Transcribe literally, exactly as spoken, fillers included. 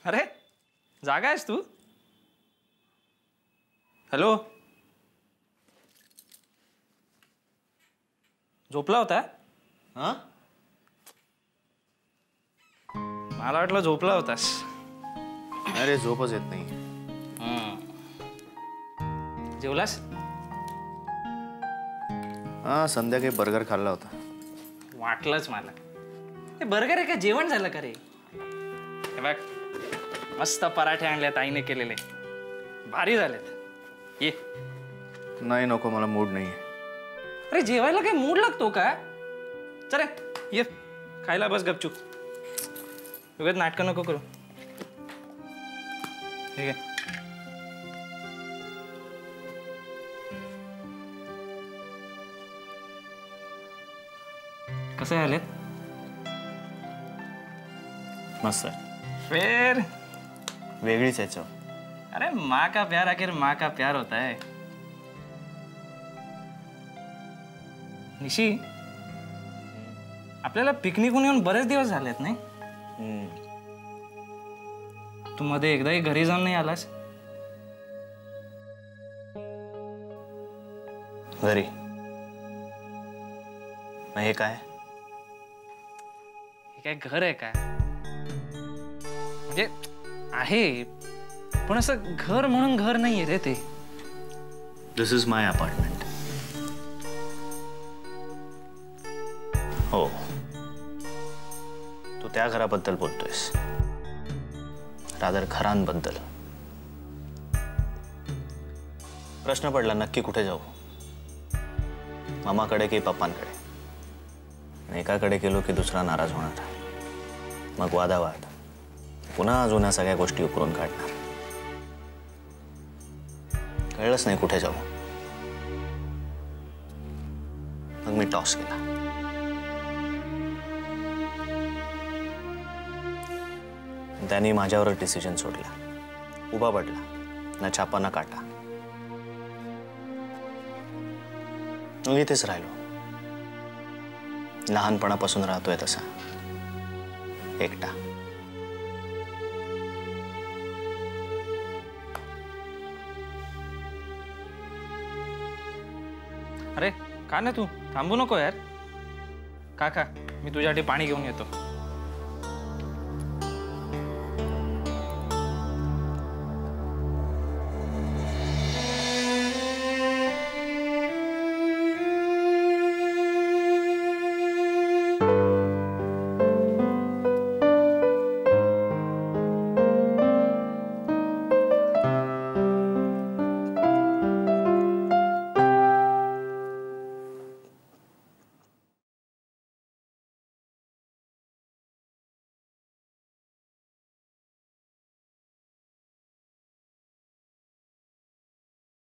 अरे जागा आहेस तू? हॅलो, झोपला होता? हा? मला वाटलं झोपला होतास. अरे झोपच येत नाही. जेवलास? हा, संध्याकाळी बर्गर खाल्ला होता. वाटलंच मला. हे बर्गर आहे का जेवण झालं का रे? हे बघ, मस्त पराठे आणलेत आईने केलेले, भारी झालेत. ये. नाही नको, मला मूड नाही. अरे जेवायला काही मूड लागतो का? चल ये खायला बस गपचूप. उगाच नाटकं नको करू. ठीक आहे. कसे आलेत? मस्त आहे. फिर वेगळीच आहे चव. अरे माँ का प्यार आखिर माँ का प्यार होता है. निशी, आपल्याला पिकनिकहून येऊन बरेच दिवस झालेत नाही? तू मध्ये एकदाही घरी जाऊन नाही आलास? घरी? मग हे काय? हे काय घर आहे का? म्हणजे आहे, पण असं घर म्हणून घर नाहीये रे ते. This is my apartment. हो, तू त्या घराबद्दल बोलतोयस, रादर घरांबद्दल. प्रश्न पडला नक्की कुठे जाऊ, मामाकडे की पप्पांकडे. एकाकडे गेलो की दुसरा नाराज होणार, मग वादावाद, पुन्हा जुन्या सगळ्या गोष्टी उकरून काढणार. कळलंच नाही कुठे जाऊ. मग मी टॉस केला. त्यांनी माझ्यावर डिसिजन सोडला. उभा पडला, ना छापा ना काटा. मग इथेच राहिलो, लहानपणापासून राहतोय तसा, एकटा. अरे का ना, तू थांबू नको यार. का का मी तुझ्यासाठी पाणी घेऊन येतो.